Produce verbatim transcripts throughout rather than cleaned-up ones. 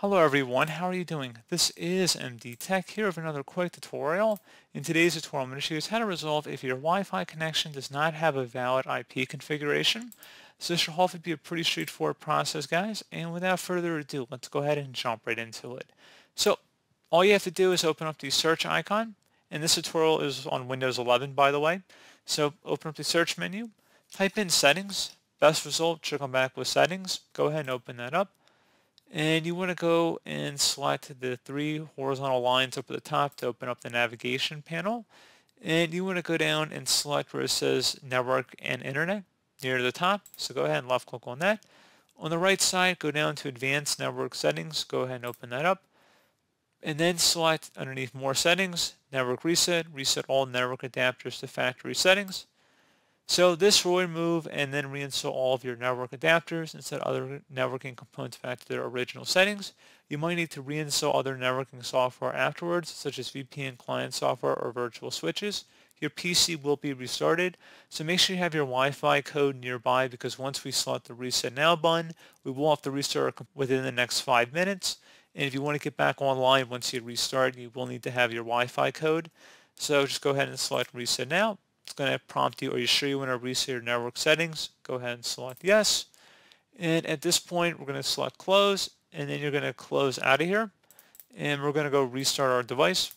Hello everyone, how are you doing? This is M D Tech here with another quick tutorial. In today's tutorial, I'm going to show you how to resolve if your Wi-Fi connection does not have a valid I P configuration. So this should hopefully be a pretty straightforward process, guys. And without further ado, let's go ahead and jump right into it. So all you have to do is open up the search icon. And this tutorial is on Windows eleven, by the way. So open up the search menu, type in settings. Best result should come back with settings. Go ahead and open that up. And you want to go and select the three horizontal lines up at the top to open up the navigation panel. And you want to go down and select where it says Network and Internet near the top. So go ahead and left click on that. On the right side, go down to Advanced Network Settings. Go ahead and open that up. And then select underneath More Settings, Network Reset. Reset all network adapters to factory settings. So this will remove and then reinstall all of your network adapters and set other networking components back to their original settings. You might need to reinstall other networking software afterwards, such as V P N client software or virtual switches. Your P C will be restarted, so make sure you have your Wi-Fi code nearby because once we select the Reset Now button, we will have to restart within the next five minutes. And if you want to get back online once you restart, you will need to have your Wi-Fi code. So just go ahead and select Reset Now. It's going to prompt you, are you sure you want to reset your network settings? Go ahead and select yes. And at this point, we're going to select close, and then you're going to close out of here. And we're going to go restart our device.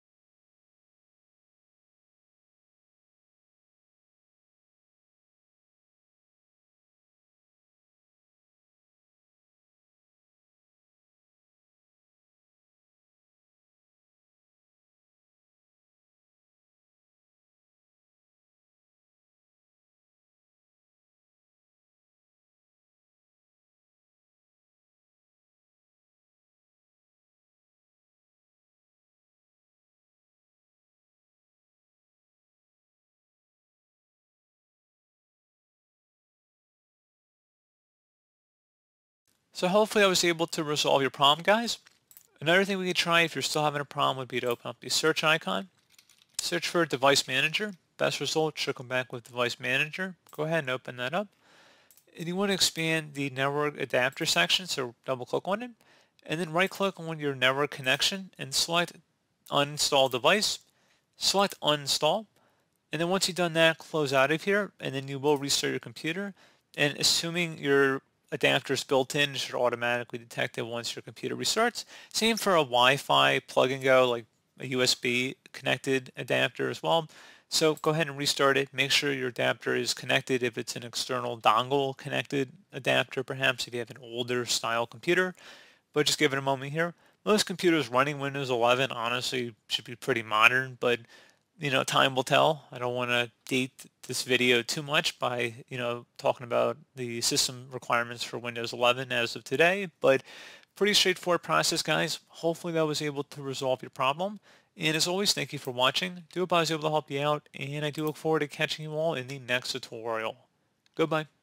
So hopefully I was able to resolve your problem, guys. Another thing we could try if you're still having a problem would be to open up the search icon. Search for Device Manager. Best result should come back with Device Manager. Go ahead and open that up. And you want to expand the network adapter section, so double click on it. And then right click on your network connection and select Uninstall Device. Select Uninstall. And then once you've done that, close out of here, and then you will restart your computer. And assuming your adapter is built in, it should automatically detect it once your computer restarts. Same for a Wi-Fi plug and go, like a U S B connected adapter as well. So go ahead and restart it. Make sure your adapter is connected if it's an external dongle connected adapter, perhaps if you have an older style computer. But just give it a moment here. Most computers running Windows eleven honestly should be pretty modern, but you know, time will tell. I don't want to date this video too much by, you know, talking about the system requirements for Windows eleven as of today, but pretty straightforward process, guys. Hopefully that was able to resolve your problem. And as always, thank you for watching. Do hope I was able to help you out, and I do look forward to catching you all in the next tutorial. Goodbye.